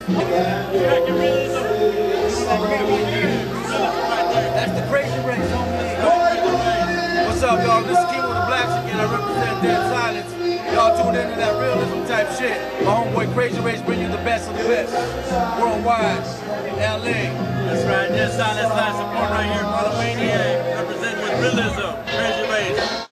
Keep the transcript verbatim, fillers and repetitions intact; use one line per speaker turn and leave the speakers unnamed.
That's the Krazy race on me. What's up, y'all? This is Kemo The Blaxican. I represent Dead Silence. Y'all tuned into that realism type shit. My homeboy Krazy Race bring you the best of the best. Worldwide. L A.
That's right. Dead Silence live support right here. Monomaniac representing with Realizm.